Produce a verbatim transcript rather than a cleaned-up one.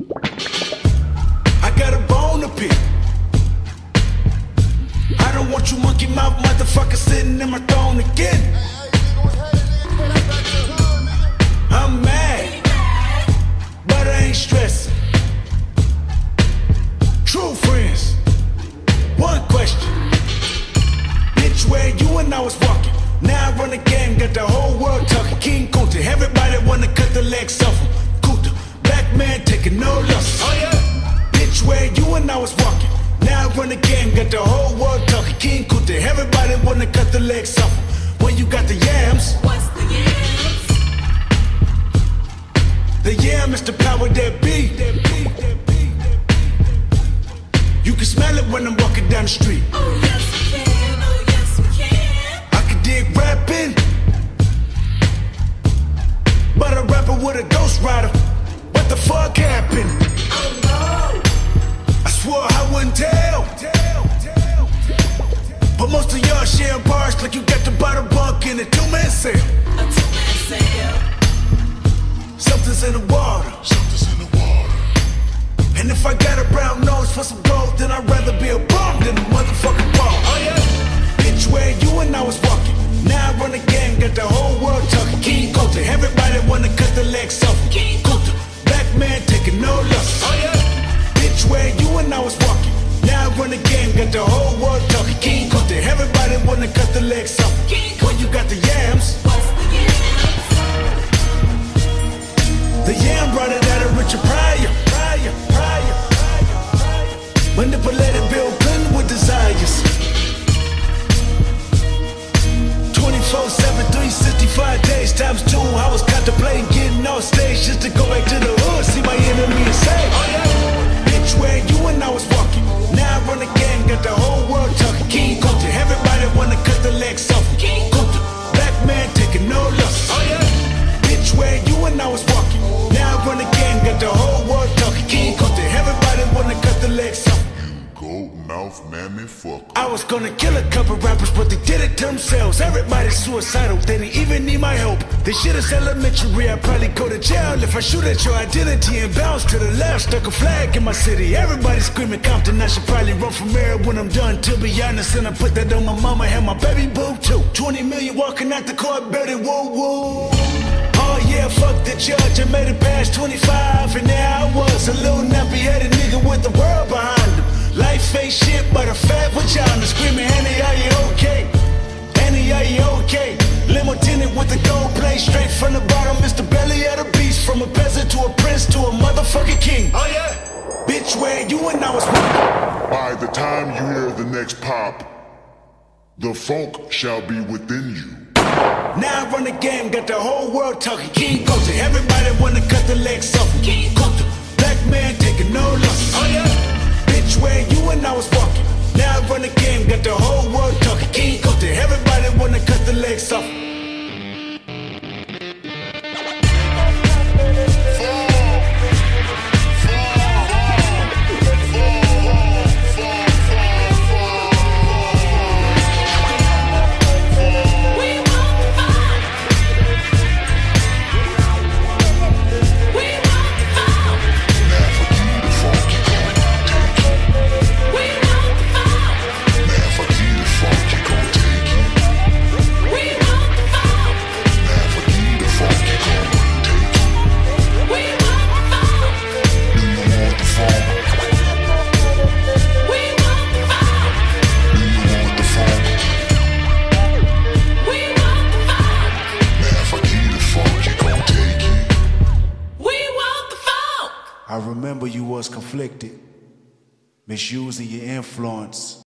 I got a bone to pick. I don't want you monkey mouth motherfucker sitting in my throne again. I'm mad, but I ain't stressing. True friends, one question. Bitch, where you and I was walking. Now I run the game, got the whole world talking. King Kunta, everybody wanna cut the legs off him. Kunta, black man taking no losses. Oh yeah. Bitch, where you and I was walking. Now I run the game, got the whole world talking. King Kunta, everybody wanna cut the legs off him. When you got the yams. What's the yams? The yam is the power that be. You can smell it when I'm walking down the street. Oh yes we can, oh yes we can. I can dig rapping, but a rapper with a ghost rider. What the fuck happened? Oh no. I swore I wouldn't tell, but most of y'all sharing bars like you got the bottom bunk in a two-man sale. A two-man sale. Something's in the water. Something's in the water. And if I got a brown nose for some gold, then I'd rather be a bum than a motherfucking ball. Oh yeah. Bitch, where you and I was walking. Now I run the game, got the whole world talking. King Kunta, everybody wanna cut the legs off. King Kunta, black man taking no losses. Oh yeah. Bitch, where you and I was walking. Now I run the game, got the whole world talking. King Kunta, everybody wanna cut the legs off. King When you got the yams. What's the yams? The yam brought it out of Richard Pryor. Pryor, Pryor, Pryor, Pryor. Manipulated Bill Clinton with desires. twenty-four seven, three sixty-five days times two. I was contemplating getting off stage just to go back to the hood, see my enemy and say, oh yeah. Bitch, where you and I was walking. Now I run the game, got the whole world talking. King Kunta, everybody wanna cut the legs off. King Kunta, black man taking no losses. Oh yeah. Bitch, where you and I was walking. Now I run the game, got the whole world talking. King Kunta, everybody wanna cut the legs off. Gold mouth mammy fucker. I was gonna kill a couple rappers, but they did it to themselves. Everybody's suicidal, they didn't even need my help. This shit is elementary, I'd probably go to jail if I shoot at your identity and bounce to the left. Stuck a flag in my city, everybody screaming Compton. I should probably run from mayor when I'm done, to be honest. And I put that on my mama and my baby boo too. twenty million walking out the court, better woo woo. Oh yeah, fuck the judge, I made it past twenty-five, and there I was, a little nappy-headed nigga with the world behind him. Life ain't shit but a fat vagina. Screaming, Annie, are you okay? Annie, are you okay? Limo tinted with the gold plate. Straight from the bottom, it's the belly of the beast. From a peasant to a prince to a motherfucking king. Oh yeah. Bitch, where you and I was walking. By the time you hear the next pop, the funk shall be within you. Now I run the game, got the whole world talking. King Kunta, everybody wanna cut the legs off. King Kunta, black man taking no losses. Oh yeah. Bitch, where you and I was walking. Now I run the game, got the whole world talking. King Kunta, everybody wanna cut the legs off. I remember you was conflicted, misusing your influence.